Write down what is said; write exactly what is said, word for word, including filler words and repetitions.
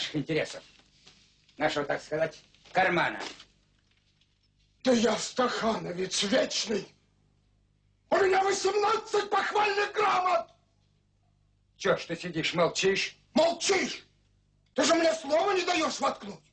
наших интересов. Нашего, так сказать, кармана. Да я стахановец вечный. У меня восемнадцать похвальных грамот. Чё ж ты сидишь, молчишь? Молчишь? Ты же мне слова не даешь воткнуть.